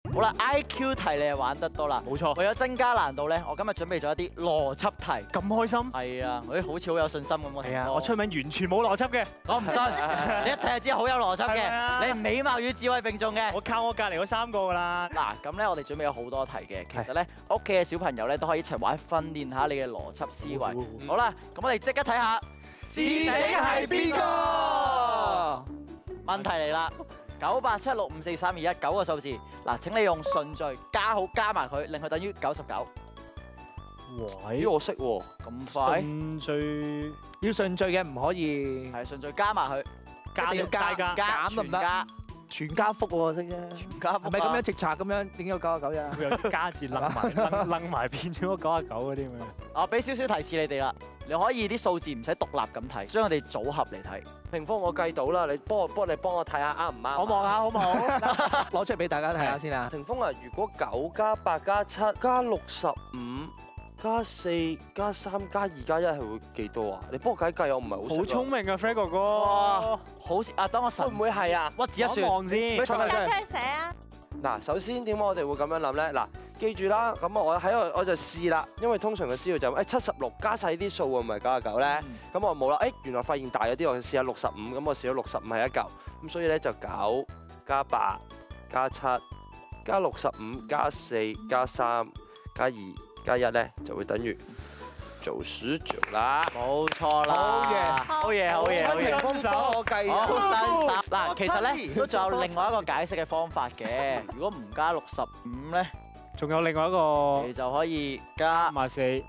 好啦 ，IQ 題你係玩得多啦， 冇錯。 為咗增加難度咧，我今日準備咗一啲邏輯題。 咁開心。 係啊，好似好有信心咁喎。 係啊，我出名完全冇邏輯嘅。 我唔信，你一睇就知好有邏輯係啊嘅，你美貌與智慧並重嘅。 我靠我隔離嗰3個㗎啦。 嗱，咁咧我哋準備咗好多題嘅，其實咧屋企嘅小朋友咧都可以一齊玩，訓練下你嘅邏輯思維。好啦，咁我哋即刻睇下智者係邊個？ 問題嚟啦，987654321 9個數字，嗱請你用順序加號加埋佢，令佢等於99。 喂， 我識喎，咁快？ 順序要順序嘅，唔可以係順序加埋佢， 一定要加加減都唔得。全家福喎，識啫。 全家福係咪咁樣直查咁樣？點解有99啫？ 會有啲加字擸埋變咗99嗰啲咁樣。 我俾少少提示你哋啦，你可以啲數字唔使獨立咁睇，將佢哋組合嚟睇。 平方我計到啦，你幫我睇下啱唔啱？ 我望下好唔好？ 攞出嚟俾大家睇下先啊！ 霆鋒啊，如果9加8加7加65加4加3加2加1係會幾多啊？你幫我計計，我唔係好識。 好聰明啊 Fred 哥哥。 哇，好似啊，等我會唔會係啊？ 屈指一算， 望先。 出嚟寫啊！ 嗱，首先點解我哋會咁樣諗咧？嗱，記住啦，咁我就試啦，因為通常嘅思路就76加晒啲數會唔係99咧？咁我冇啦，原來發現大咗啲，我試下65，咁我試咗65係一嚿，咁所以咧就9加8加7加65加4加3加2加1咧就會等於99啦。 冇錯啦，好嘢，好嘢，好嘢， 幫手我計好新手。嗱，其實咧都仲有另外一個解釋嘅方法嘅。如果唔加65咧， 仲有另外一個你就可以加 54。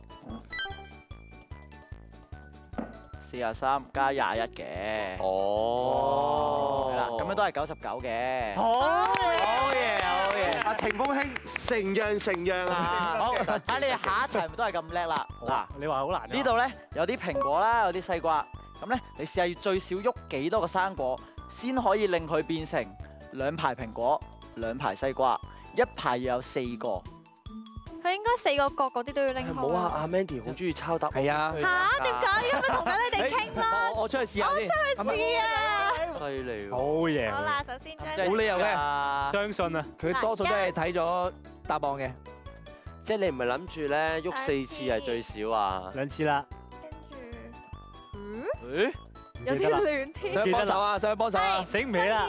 43加21嘅。 哦， 係啦，咁樣都係99嘅。 好嘢，好嘢。 阿霆鋒兄成樣啊！ 好，睇你哋下一題咪都係咁叻啦。嗱， 你話好難。 呢度咧有啲蘋果啦，有啲西瓜。咁咧，你試下要最少喐幾多個生果，先可以令佢變成2排蘋果、2排西瓜，一排要有4個。 佢應該4個角嗰啲都要拎好。 冇啊，阿 Mandy 好中意抄答案。 係啊。 嚇？點解？因為同緊你哋傾啦。 我出去試下先。 我出去試啊！ 犀利喎！ 好嘢。 好啦，首先將冇理由嘅， 相信啊。 佢多數都係睇咗答案嘅。 即係你唔係諗住咧喐4次係最少啊 ？2次啦。 跟住，有啲亂添。 想幫手啊！想幫手啊！ 醒唔起啦。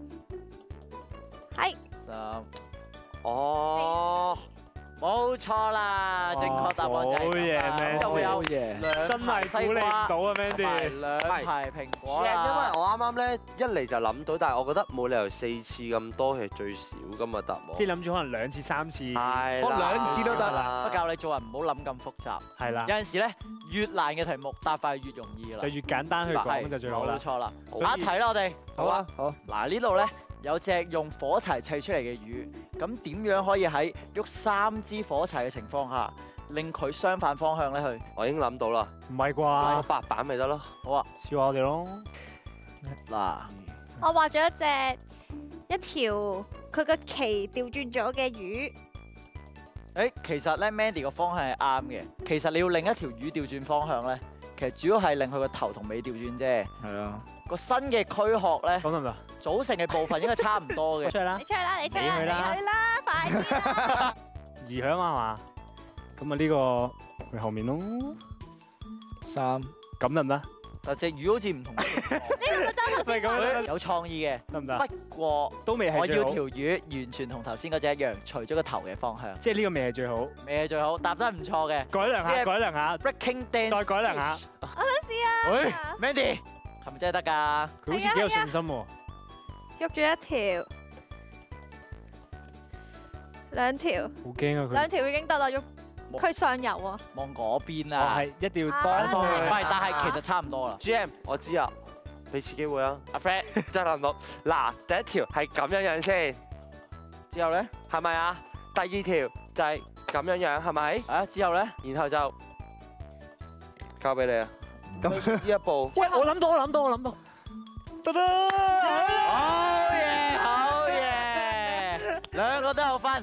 係。 3。 哦。 冇錯啦，正確答案就係好嘢，Mandy， 就會有真係估你唔到啊，Mandy。 2排蘋果啦。 因為我啱啱咧一嚟就諗到，但係我覺得冇理由4次咁多係最少噶嘛答案。 即係諗住可能2次3次。 係。 我2次都得啦。 不教你做人唔好諗咁複雜。 係啦。 有陣時咧越難嘅題目答法越容易噶啦。 就越簡單去講就最好啦。 冇錯啦。下一題啦，我哋。 好啊，好。 嗱呢度咧有隻用火柴砌出嚟嘅魚，咁點樣可以喺喐3支火柴嘅情況下，令佢相反方向咧去？ 我已經諗到啦， 唔係啩？ 攞白板咪得咯。 好啊， 笑下我哋咯。 嗱， 我畫咗一條佢個鰭調轉咗嘅魚。 誒，其實咧 Mandy 個方向係啱嘅。其實你要另一條魚調轉方向咧，其實主要係令佢個頭同尾調轉啫。 係啊。 個身嘅軀殼咧， 講得唔得？ 組成嘅部分應該差唔多嘅。 出去啦！ 你出去啦！你出去啦！快啲啦！ 移響啊嘛？咁啊呢個去後面咯。 3。 咁得唔得？ 但隻魚好似唔同。 呢個咪真頭先咁有創意嘅， 得唔得？ 不過都未係我要最好。 條魚完全同頭先嗰隻一樣，除咗個頭嘅方向。 即係呢個未係最好。 未係最好，答得唔錯嘅。 改良下，改良下。 Breaking dance。 再改良下。 我想試啊！ 喂，Mandy，係咪真係得㗎？ 佢好似幾有信心喎。 喐咗一條，2條。 好驚啊佢。 2條已經得啦，喐佢上游啊！ 望嗰邊啊！ 我係一定要幫幫佢。 唔係，但係其實差唔多啦。 GM，我知啊，俾次機會啊， 阿 Fred 真係諗到。嗱，第一條係咁樣樣先， 之後咧， 係咪啊？第二條就係咁樣樣，係咪？ 啊之後咧， 然後就交俾你啊。咁呢一步， 喂，我諗到。得得。 好嘢，好嘢，2個都有分。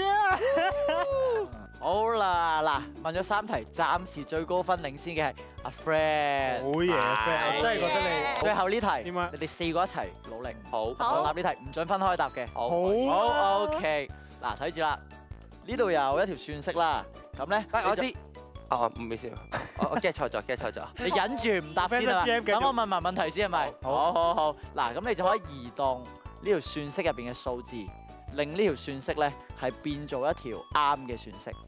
好啦，嗱，問咗3題，暫時最高分領先嘅係阿 Fred。 好嘢 ，Fred，我真係覺得你。 最後呢題， 點啊？ 你哋4個一齊努力。 好， 我答呢題唔准分開答嘅。 好， 好 OK。嗱， 嗱，睇住啦，呢度有一條算式啦，咁咧， 我知。哦，唔好意思，我 get 錯咗，get 錯咗。 你忍住唔答先啊！等我問埋問題先係咪？好。嗱，咁你就可以移動呢條算式入邊嘅數字，令呢條算式咧係變做一條啱嘅算式。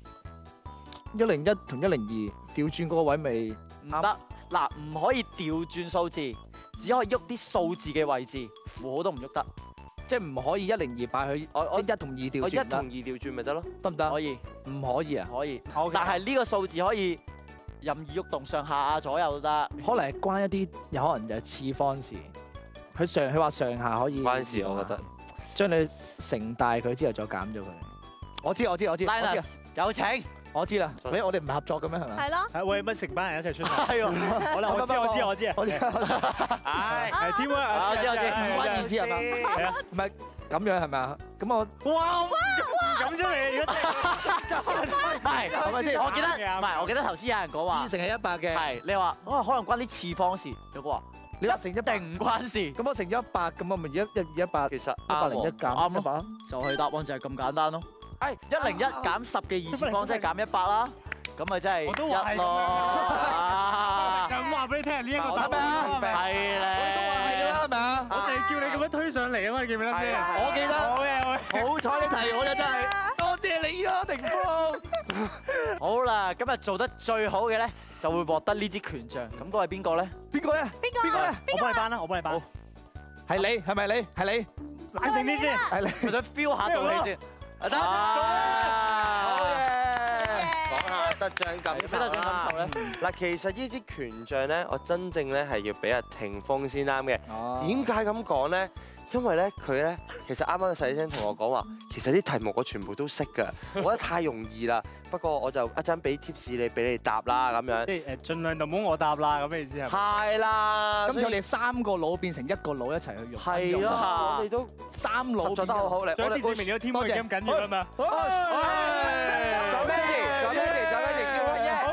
101同102調轉嗰個位未唔得，嗱，唔可以調轉數字，只可以喐啲數字嘅位置，符號都唔喐得。 即係唔可以102擺去我 1同2調我轉 1同2調轉咪得咯？ 得唔得？ 可以， 唔可以啊？ 可以。 OK 但係呢個數字可以任意喐動，上下啊左右都得。 可能係關一啲有可能就係次方時，佢話上下可以關事，我覺得。 將你乘大佢之後再減咗佢。我知。 Linus 有請。 我知啦。喂，我哋唔係合作嘅咩？係咪？ 係咯， 係喂，乜成班人一齊出嚟？ 係喎。 好啦，我知。 我知。 唉， 係 teamwork， 我知。 唔關二知係嘛？ 係啊， 唔係咁樣係咪啊？咁我哇，咁出嚟， 唔係， 係咪先？ 我記得頭先有人講話知，乘係100嘅。 係你話可能關啲次方事，有個話你話乘100， 定唔關事， 咁我乘100，咁我咪100， 其實 101減啱 100。 就係答案就係咁簡單咯。 哎 101減10嘅二次方即係減100啦，咁咪真係我都話係 1咯。 就咁話俾你聽，呢一個答案係咧， 係咪啊？ 我就係叫你咁樣推上嚟啊嘛，你記唔記得先？ 我記得。 好嘅， 好彩你提我就真係多謝你啊，霆鋒。 好啦，今日做得最好嘅咧，就會獲得呢支權杖。咁嗰係邊個咧？ 邊個咧？邊個咧？ 我幫你班啦，我幫你班。 係你，係咪你？係你， 冷靜啲先。 係你。 我想 feel 下道氣先。得， 好講下得獎感受得獎感受咧。 嗱，其實呢支權杖咧，我真正咧係要俾阿霆鋒先啱嘅。點解咁講咧？因為咧佢咧，其實啱啱細聲同我講話，其實啲題目我全部都識㗎，我覺得太容易啦。不過我就一陣俾 tips 你，俾你答啦咁樣。 即係盡量就唔好我答啦，咁嘅意思係咪？ 係啦， 今次我哋3個腦變成1個腦一齊去用。 係咯，我哋都 3腦做得好好，嚟再一次證明咗 teamwork 幾咁緊要啊嘛！ 仲有咩事？仲有咩事？仲有咩事？叫我耶！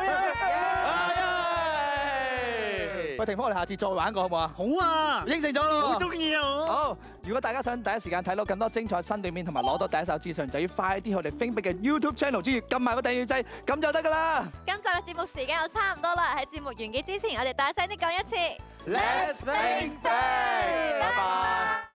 喂，霆鋒，我哋下次再玩過好唔好啊？ 好啊， 應承咗咯。 好中意啊！ 好，如果大家想第一時間睇到更多精彩新短片同埋攞到第一手資訊，就要快啲去我哋 Think Big 嘅 YouTube Channel 專頁撳埋個訂閱掣，咁就得㗎啦。 今集嘅節目時間又差唔多啦，喺節目完結之前，我哋大聲啲講一次 Let's think big，拜拜。